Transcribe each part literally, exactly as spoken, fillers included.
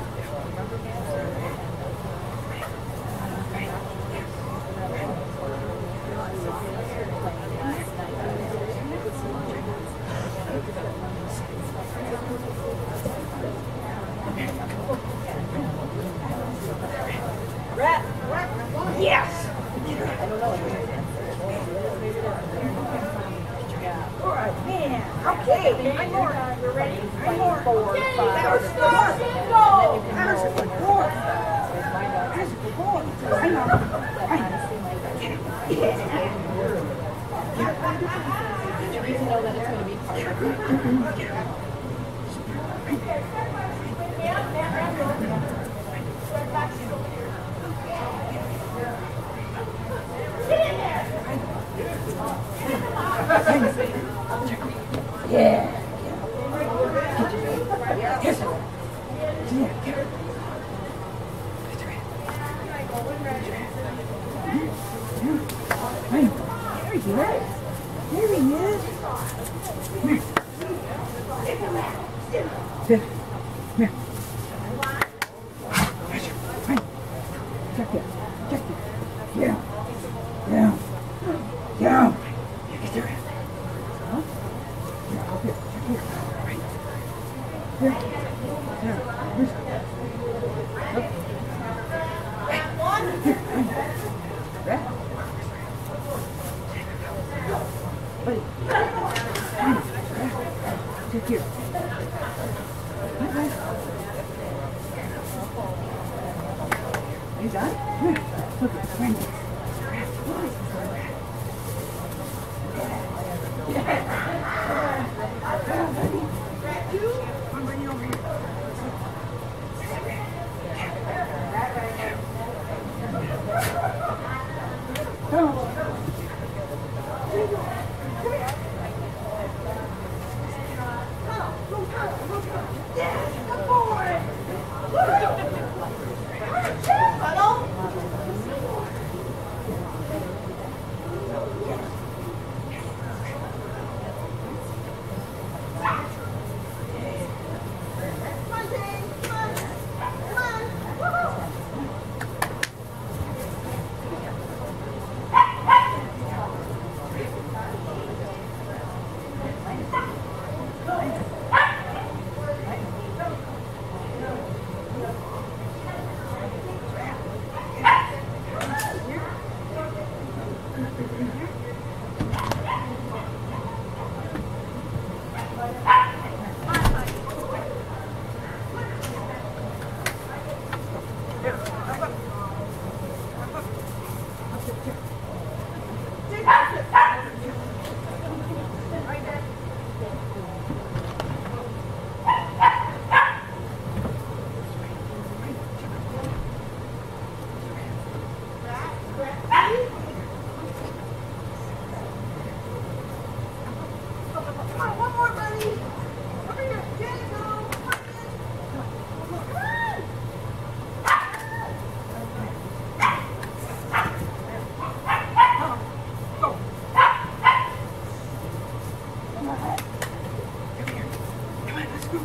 Yes! Okay, I'm more. You're ready? I'm more. Four, five. That was fun. Go! That was a good board. That was a good board. I know. I know. Did you even know that it's going to be part of it? Yeah. There he is. Come here. Sit. Come here. Check it. Check it. Yeah. Yeah. Yeah. Get there. Huh? Yeah, up here. Check here. Right. There. There. Where's it? Up. Here. Right. Wait. Check here. Are you done? Come here. Look at it. Right.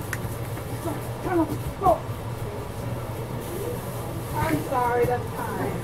I'm sorry, that's fine.